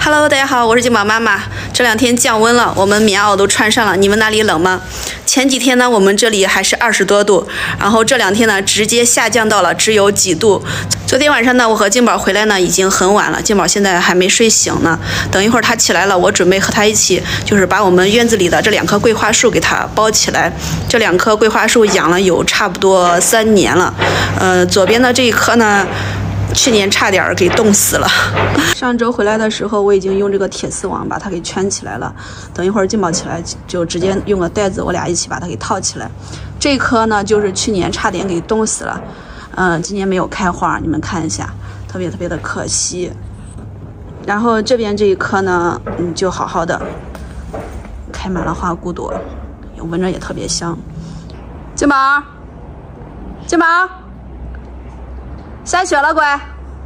Hello， 大家好，我是金宝妈妈。这两天降温了，我们棉袄都穿上了。你们那里冷吗？前几天呢，我们这里还是20多度，然后这两天呢，直接下降到了只有几度。昨天晚上呢，我和金宝回来呢，已经很晚了，金宝现在还没睡醒呢。等一会儿他起来了，我准备和他一起，就是把我们院子里的这2棵桂花树给他包起来。这2棵桂花树养了有差不多3年了，左边的这一棵呢，去年差点给冻死了。上周回来的时候，我已经用这个铁丝网把它给圈起来了。等一会儿金宝起来，就直接用个袋子，我俩一起把它给套起来。这棵呢，就是去年差点给冻死了。今年没有开花，你们看一下，特别特别的可惜。然后这边这一棵呢，就好好的，开满了花骨朵，闻着也特别香。金宝，金宝。下雪了，乖。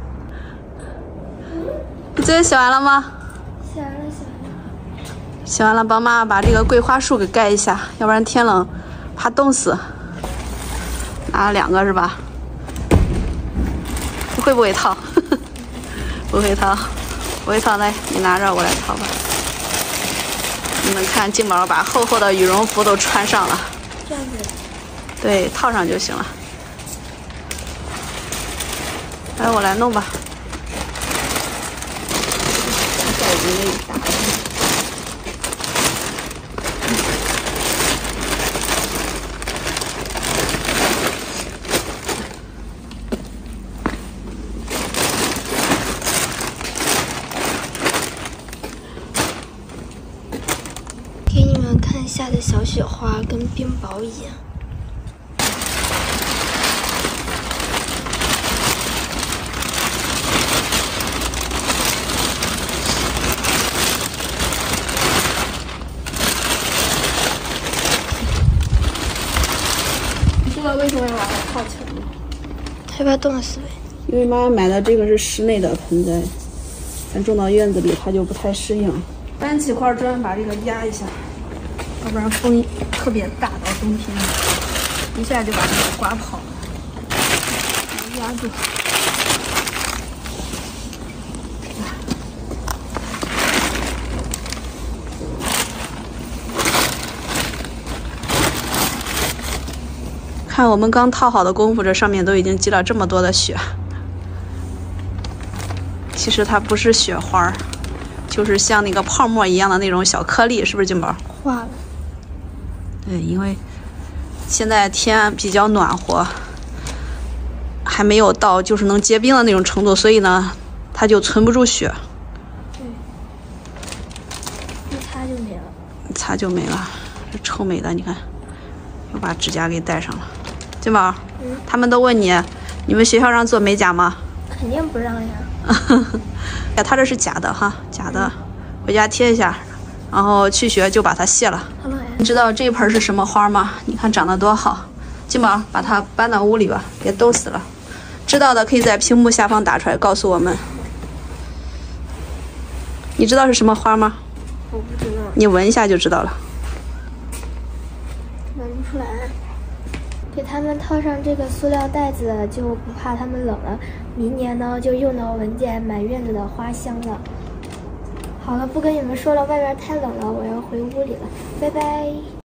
你作业写完了吗？ 写完了。 写完了，帮妈妈把这个桂花树给盖一下，要不然天冷怕冻死。拿了2个是吧？你会不会套？不会套，不会套，来，你拿着，我来套吧。你们看，金宝把厚厚的羽绒服都穿上了。 这样子。 对，套上就行了。来，我来弄吧。盖子应该一打开。 给你们看下的小雪花跟冰雹一样。 知道为什么要把它套起来吗？ 害怕冻死呗。 因为妈妈买的这个是室内的盆栽，咱种到院子里它就不太适应。搬起块砖把这个压一下，要不然风特别大，到冬天一下就把它给刮跑了。压住。看我们刚套好的功夫，这上面都已经积了这么多的雪。其实它不是雪花，就是像那个泡沫一样的那种小颗粒，是不是金宝？ 化了。 对，因为现在天比较暖和，还没有到就是能结冰的那种程度，所以呢，它就存不住雪。 对。一擦就没了。 一擦就没了，这臭美的，你看，又把指甲给戴上了。金宝，他们都问你，你们学校让做美甲吗？ 肯定不让呀。 呀，它这是假的哈，假的，回家贴一下，然后去学就把它卸了。 好了呀。 你知道这盆是什么花吗？你看长得多好。金宝，把它搬到屋里吧，别冻死了。知道的可以在屏幕下方打出来告诉我们。你知道是什么花吗？ 我不知道。 你闻一下就知道了。 闻不出来。给他们套上这个塑料袋子，就不怕他们冷了。明年呢，就用到闻见满院子的花香了。好了，不跟你们说了，外边太冷了，我要回屋里了，拜拜。